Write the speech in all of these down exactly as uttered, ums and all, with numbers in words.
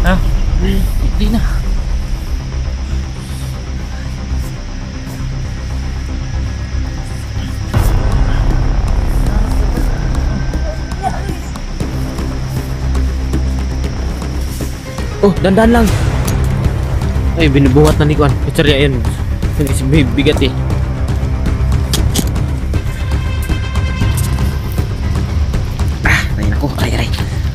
Ha? Hindi na. Oh, dandan lang. Ay, binubuhat na ni Kuan. Kutsarya yun. Bigat eh. Ah, ay nako. Ay, ay.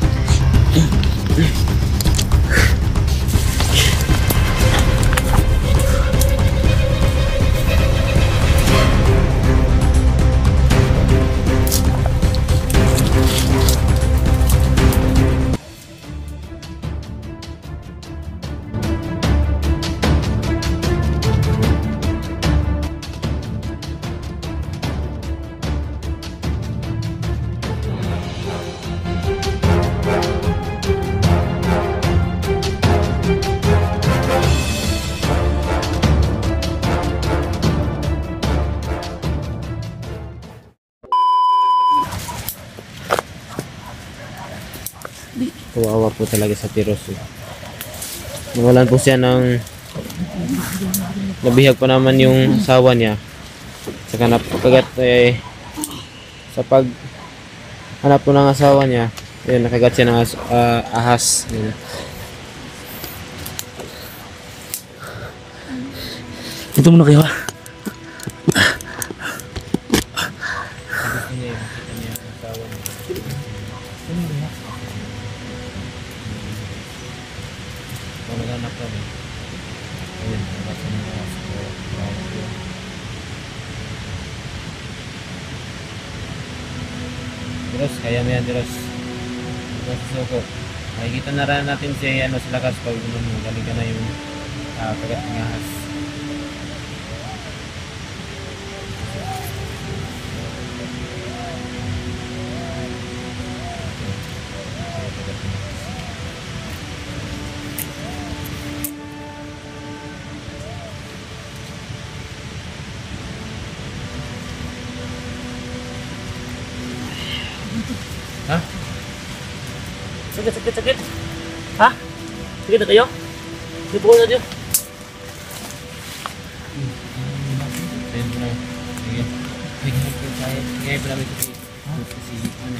Kawawa po talaga sa Tiros. Nawalan po siya ng nabihag pa naman yung asawa niya. Saka napakagat eh, sa pag hanap po ng asawa niya, yun, nakagat siya ng as, uh, ahas. Yun. Ito muna kayo ha. Terus kaya mo yan, Terus. Terus suko. Makikita na rin natin si ano sa lakas pag um, galing ka na yung uh, kagat ng ahas. Ha? Sakit, sakit, sakit. Ha? Sakit na kayo? Hindi po na dyan. Ayun po na. Sige. Sige po tayo. Sige po namin kasi. Kasi ano.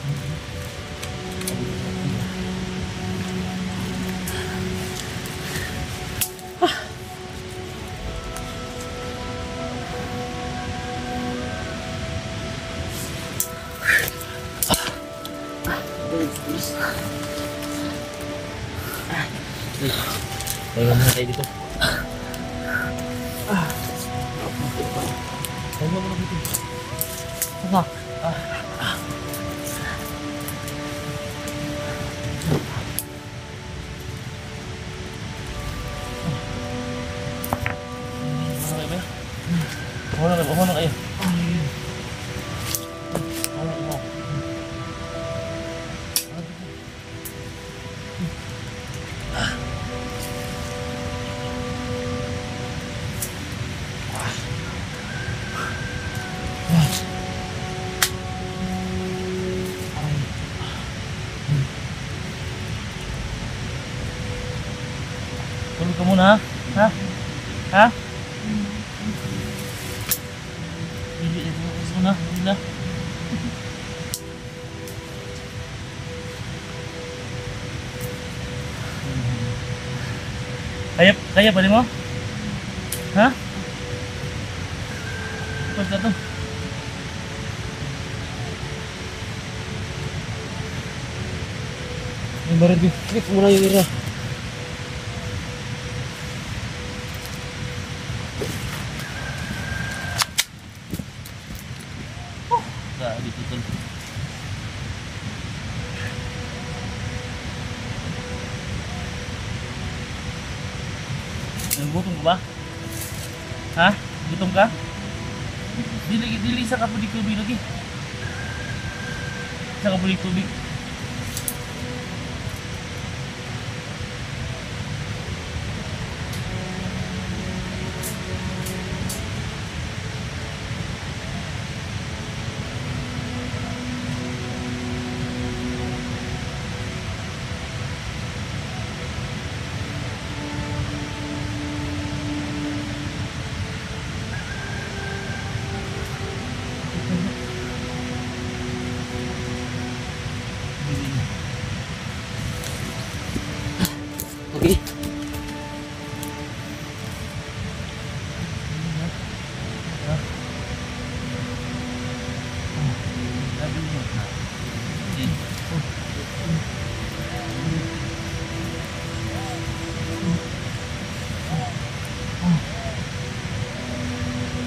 Tayo muna tayo dito. Tayo muna dito. Ano? Ano na kayo? Ano na kayo? Tulog ka muna ha? Ha? Ha? Hindi, hindi muna. Hindi na. Kaya, kaya pa rin mo? Ha? Pas na to. Yung barad yung click muna yung ira. Grabe dito. Gutom ka ba? Ha? Gutom ka? Dili, dili sa kapulik tubig lagi. Sa kapulik tubig.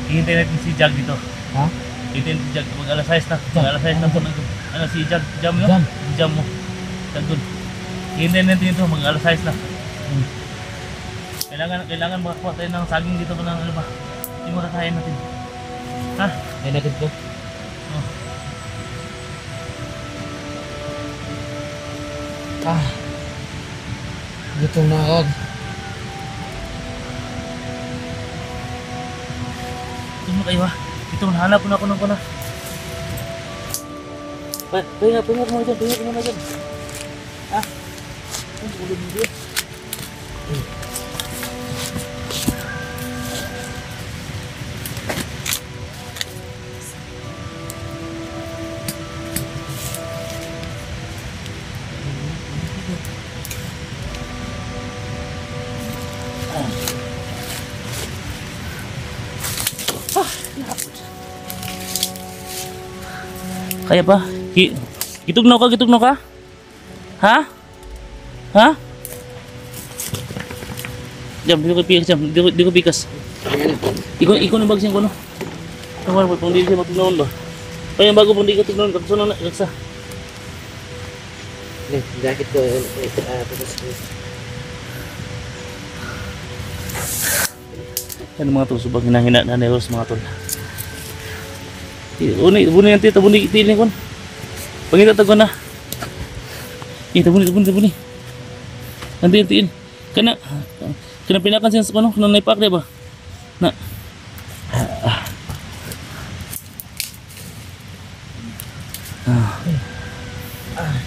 Hihintayin natin si Jag dito. Ha? Hihintayin si Jag. Mag alas sais na. Mag alas sais na po. Ano si Jag? Jam mo? Jam. Si Jam mo. Jag dun. Hihintayin natin dito. Mag alas sais na. Hmm. Kailangan, kailangan makakuha tayo ng saging dito ng ano ba? Yung makakain natin. Ha? Ay natin ko. Oh. Ah. Gutom na agad. Ito mo kayo ha. Ito, hanap na ako ng kuna. Pa, pahinga, pahinga mo dyan, pahinga mo dyan. Ha? Ang ulo mo dyan. Kaya pa? Ki Kitugnaw ka, kitugnaw ka? Ha? Ha? Jam, di ko pikas, jam. Di ko, di ko pikas. Ikaw, ikaw na bagsing ko, no? Tawar mo, pang di siya matugnawan ba? Kaya bago pang di ka tugnawan, kapso na na, kaksa. Nih, jaket ko. Ah, tapos ko. Yan mga tol, subang hinahina na neros mga tol. Uni, buni nanti tabuni itilin kon. Pangita tago na. Ih, tabuni, tabuni, tabuni. Nanti nantiin. Kana, kana pinakan siya sa kono, kana naipak ba? Na. Ah. Ah.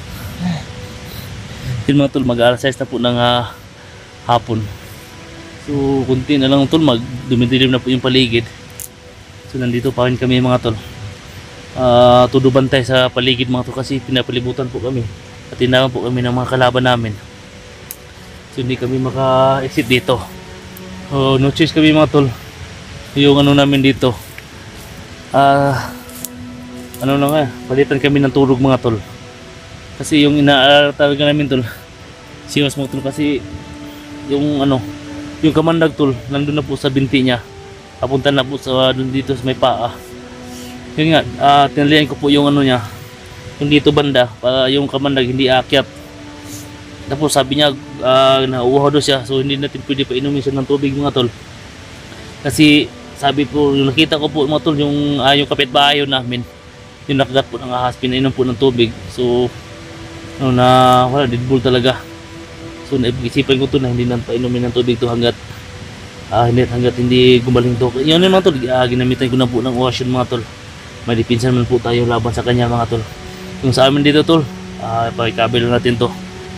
Yun mga tol, mag-alas sais na po ng uh, hapon. So, kunti na lang tol, mag dumidilim na po yung paligid. So nandito pa rin kami mga tol. Uh, todo bantay sa paligid mga tol kasi pinapalibutan po kami. At tinaman po kami ng mga kalaban namin. So hindi kami maka-exit dito. Uh, no choice kami mga tol. Yung ano namin dito. Uh, ano na nga, palitan kami ng tulog mga tol. Kasi yung inaalala talaga namin tol. Siwas mga tol kasi yung ano, yung kamandag tol, nandun na po sa binti niya. Papunta na po sa dun dito sa may paa. Yun nga, uh, tinalian ko po yung ano niya, yung dito banda, para yung kamandag hindi aakyat. Tapos sabi niya, uh, nauuhaw daw siya, so hindi natin pwede pa inumin siya ng tubig mga tol. Kasi sabi po, yung nakita ko po mga tol, yung, uh, yung kapitbahay namin, yung nakagat po ng ahas, pinainom po ng tubig. So, ano na, wala, deadpool talaga. So naisipan ko to na hindi na painumin ng tubig to hanggat Ah, hindi hanggat hindi gumaling to. Yan naman tol, uh, ginamitan ko na po ng ocean mga tol. May dipinsan man po tayo laban sa kanya mga tol. Yung sa amin dito tol, ah, uh, pakikabil natin to.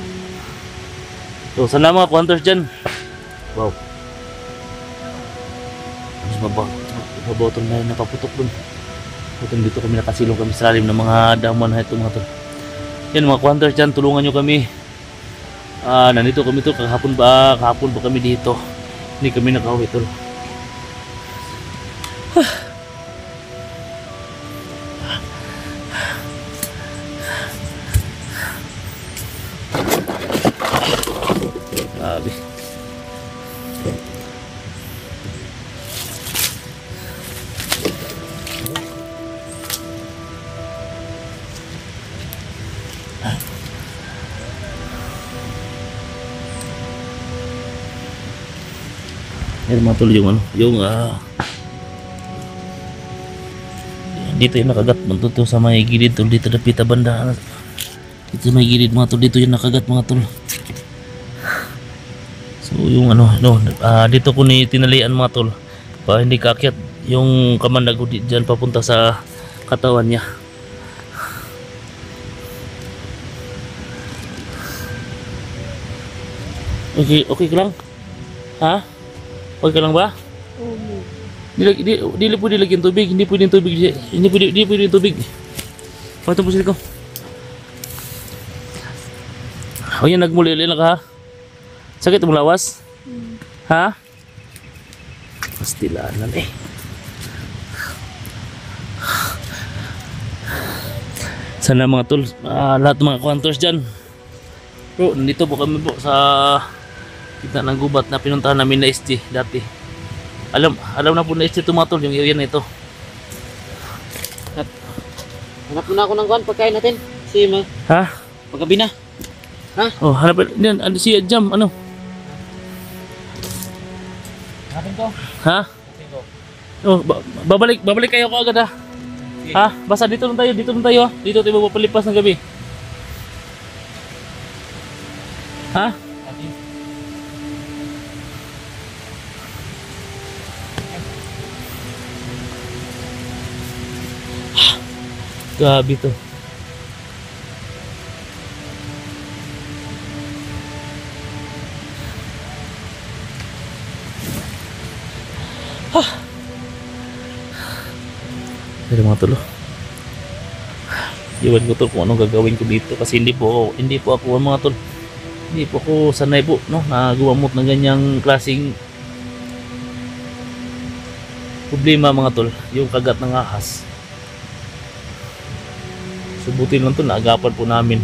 So sana mga hunters dyan. Wow. Mas mabaw. Mabaw tol na yun, nakaputok dun. Itong dito kami nakasilong kami sa lalim ng mga damuan na ito mga tol. Yan mga hunters dyan, tulungan nyo kami. Ah, uh, nandito kami to, kahapon ba, kahapon ba kami dito. Hindi kami nakauwi tol. Grabe. Yan mga tol, yung ano, yung ah uh, dito yung nakagat mga tol sa may gilid tol, dito na pita banda. Dito may gilid mga tol, dito yung nakagat mga tol. So yung ano, no, uh, dito ko ni tinalian mga tol para hindi kaakyat yung kamandag ko diyan papunta sa katawan niya. Okay, okay ka lang? Ha? Okay ka lang ba? Oo. Di, di, di, di pwede lagyan tubig, hindi pwede tubig, hindi pwede, hindi pwede tubig. Patong po sila ko. O yan, nagmuli-uli na ka ha? Sakit mo lawas? Hmm. Ha? Pastilanan eh. Sana mga tol, uh, lahat ng mga kwantors dyan. Bro, nandito po kami po sa kita ng gubat na pinuntahan namin na S T dati. Alam, alam na po na ito mga tol, yung area na ito. Hanap muna ako ng kuhan, pagkain natin. Si ma, Ha? magabi na. Oh, hanap yan, ano si Jam, ano? Hanapin ko. Ha? Hanapin ko. Oh, ba- babalik, babalik kayo kaagad ha. Ha? Basta dito lang tayo, dito lang tayo ha. Dito tayo magpapalipas ng gabi. Ha? Grabe to. Pero mga tolo, iwan ko tol kung anong gagawin ko dito kasi hindi po ako, hindi po ako mga tol, hindi po ako sanay po no na gumamot ng ganyang klaseng problema mga tol, yung kagat ng ahas. Subutin lang to, naagapan po namin.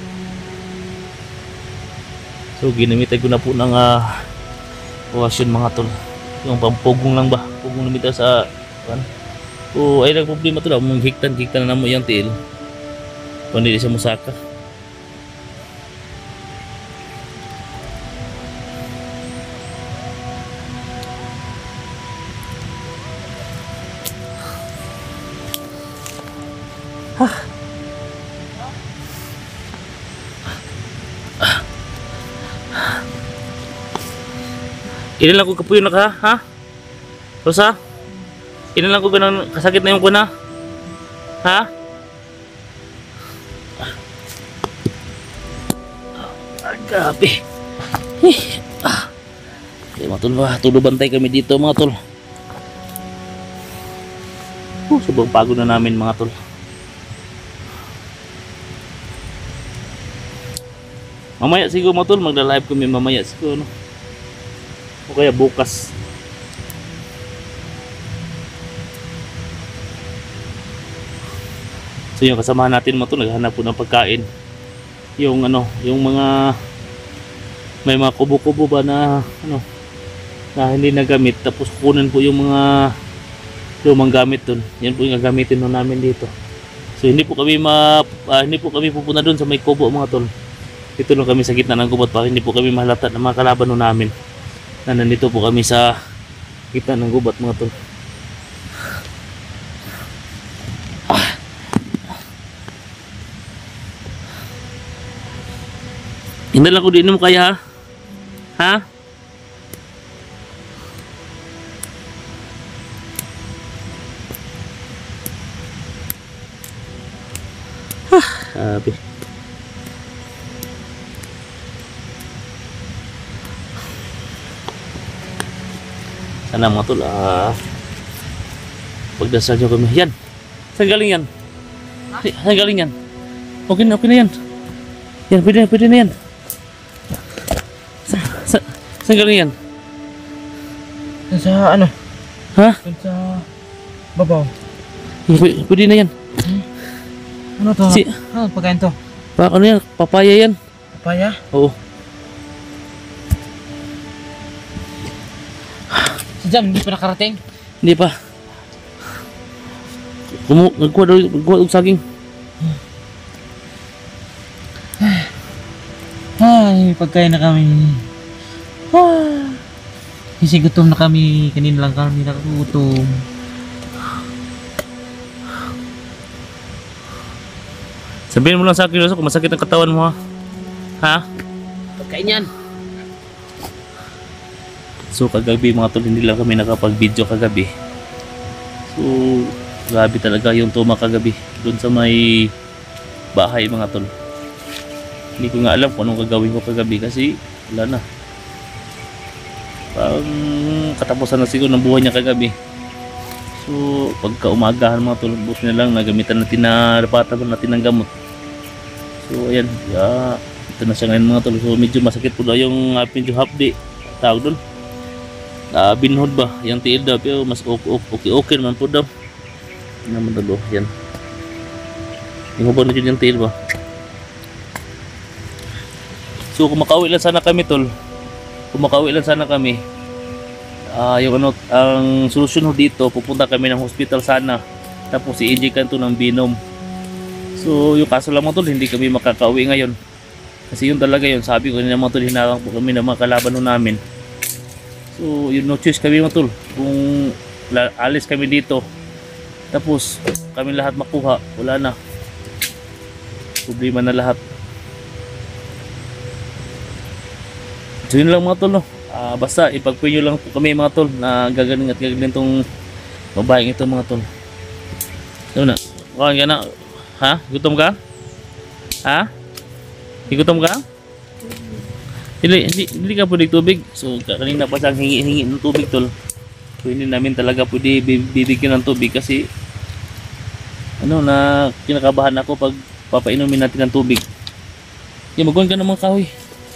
So ginamitan ko na po ng uh, wasyon mga tol, yung pampugong lang ba, pugong limita sa kan. Oh, ay lang problema to lang, mong hiktan-hiktan na mo yung tiil. Kung hindi siya musaka. Ilan lang ko kapuyo na ka, ha? Rosa? Ilan lang ko ganun kasakit na yung kuna? Ha? Ah, grabe. Eh, ah. Okay, mga tol, ah, tulo bantay kami dito mga tol. Uh, sobrang pagod na namin mga tol. Mamaya siguro mga tol, magla-live kami mamaya siguro, no? O kaya bukas. So yung kasamahan natin mga tol, naghahanap po ng pagkain. Yung ano, yung mga may mga kubo-kubo ba na ano na hindi nagamit, tapos kunin po yung mga lumang gamit dun. Yan po yung gagamitin nun namin dito. So hindi po kami ma uh, hindi po kami pupunta dun sa may kubo mga tol. Dito lang kami sa gitna ng gubat para hindi po kami mahalata ng mga kalaban nun namin. Na nandito po kami sa gitna ng gubat mga tol. Hindi lang ko din mo kaya ha? Ha? Hah, sabi. Sana mga tol, ah, pagdasal nyo kami. Yan, saan galing yan? Ay, saan galing yan? Okay na, okay na yan. Yan, pwede na, pwede na yan. Sa, sa, saan galing yan? Sa ano? Ha? Sa babaw. Pwede, pwede na yan. Ano to? Si, Ano pagkain to? pa, ano yan? Papaya yan. Papaya? Oo. Si Jam, hindi pa nakarating? Hindi pa. Kumu, nagkuha daw, nagkuha daw saging. Ay, pagkain na kami. Ah. Kasi gutom na kami. Kanina lang kami nakagutom. Sabihin mo lang sa akin, Rosa, kung masakit ang katawan mo ha. Ha? Pagkain yan. So kagabi mga tol, hindi lang kami nakapag-video kagabi. So grabe talaga yung tuma kagabi doon sa may bahay mga tol. Hindi ko nga alam kung anong gagawin ko kagabi kasi wala na. Parang katapusan na siguro ng buhay niya kagabi. So pagka umagahan mga tol, buti na lang nagamitan natin na napataban natin ng gamot. So ayan, yeah, ito na siya ngayon mga tol. So medyo masakit po daw yung uh, medyo hapdi tawag doon. Uh, binhod ba yung tiil daw, pero mas okay okay, okay naman po daw naman daw. Yan yung hubog na dyan yung tiil ba. So kung makauwi lang sana kami tol, kung makauwi lang sana kami Ah, yung ano, ang solusyon ho dito, pupunta kami ng hospital sana. Tapos i-inject to ng Binom. So, yung kaso lang mga tol, hindi kami makakauwi ngayon. Kasi yun talaga yun, sabi ko nila mga tol, hinarang po kami ng mga kalaban ho namin. So, yun, no choice kami mga tol. Kung la- alis kami dito, tapos kami lahat makuha, wala na. Problema na lahat. So, yun lang mga tol, no. Ah, basta ipagpuyo lang po kami mga tol na gagaling at gagaling tong babaeng ito mga tol. Ito na. Kuhan ka na. Ha? Gutom ka? Ha? Gutom ka? Hindi, hindi, hindi ka pwede tubig. So kanina pa siyang hingi-hingi ng tubig tol. So hindi namin talaga pwede bibigyan ng tubig kasi ano na kinakabahan ako pag papainumin natin ng tubig. Yung magkuhan ka ng mga kahoy.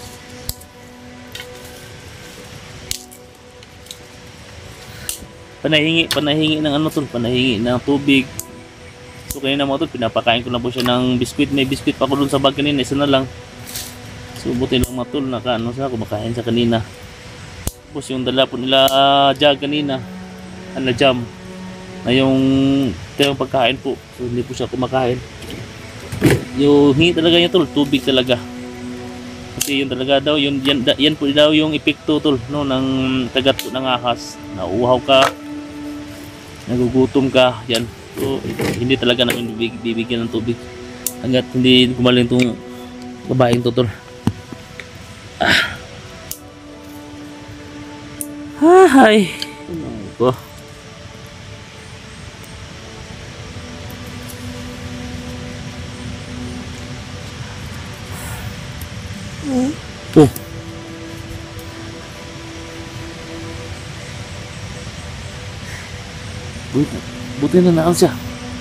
Panahingi, panahingi ng ano tol, panahingi ng tubig. So kanina mga tol, pinapakain ko na po siya ng biskwit. May biskwit pa ko dun sa bag kanina, isa na lang. So buti lang mga tol, naka ano siya, kumakain siya kanina. Tapos yung dala po nila uh, jag kanina, ano jam, na yung ito yung pagkain po. So hindi po siya kumakain. Yung hingi talaga niya tol, tubig talaga. Kasi yun talaga daw, yun, yan, yan po daw yung epekto tol, no, ng kagat po ng ahas. Nauuhaw ka, nagugutom ka, yan. So hindi talaga namin bibig, bibigyan ng tubig hanggat hindi gumaling itong babaeng to tol. Ah. Hi. Ko. Oh. Buti, buti na naan siya.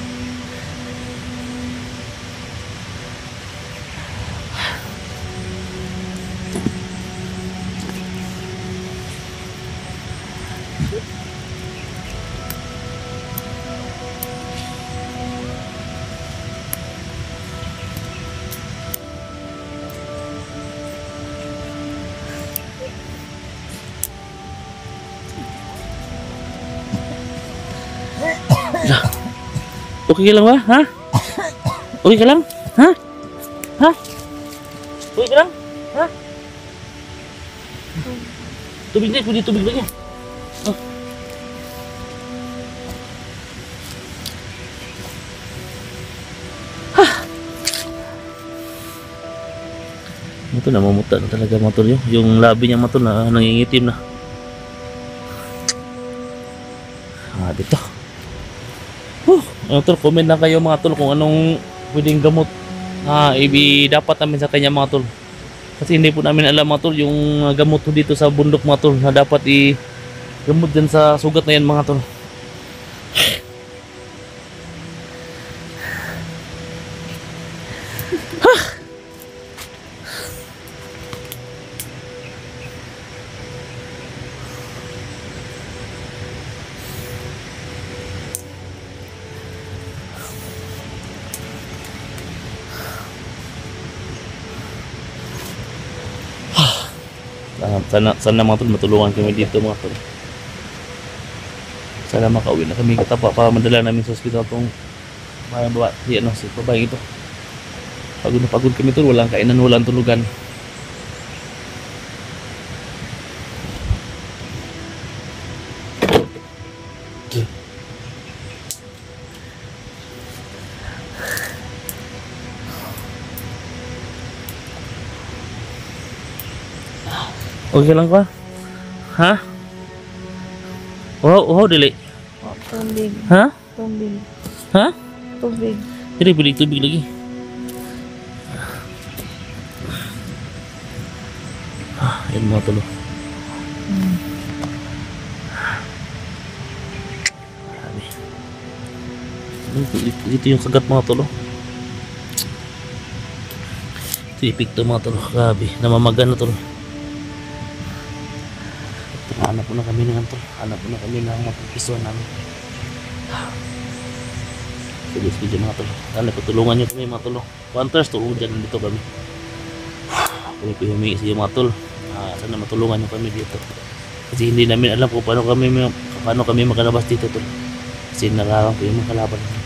Okay ka lang ba? Ha? Okay ka lang? Ha? Ha? Okay ka lang? Ha? Tubig na, pwede tubig lagi. Oh. Ha? Ito na, mamuta na talaga matol yun. Yung labi niya matol na nangingitim na. Ah, dito. Huh, ano tol, comment na kayo mga tol kung anong pwedeng gamot na ah, ibi dapat namin sa kanya mga tol. Kasi hindi po namin alam mga tol yung uh, gamot dito sa bundok mga tol na dapat i gamot dyan sa sugat na yan mga tol. Sana, sana mga tol matulungan kami dito mga tol. Sana makauwi na kami katapa para madala namin sa ospital tong mga babae, di ano, si babae ito. Pagod na pagod kami tol, walang kainan, walang tulugan. Okay lang ka? Ha? Uhaw, uhaw dili. Oh, tubig. Ha? Tubig. Ha? Tubig. Dili pwede tubig lagi. Ah, yan mga tulo. Hmm. Ito yung kagat mga tulo. Ito yung epekto mga tulo. Grabe, namamagan na tulo. Hanap po na kami ng tol. Hanap po na kami ng mapagpisuan namin. Sige, sige mga tol. Sana patulungan nyo kami mga tol. Hunters, tulungan dyan dito kami. Kami po humingi sa iyo mga tol. Ah, sana matulungan nyo kami dito. Kasi hindi namin alam kung paano kami paano kami makalabas dito tol. Kasi nakarang po yung mga kalaban.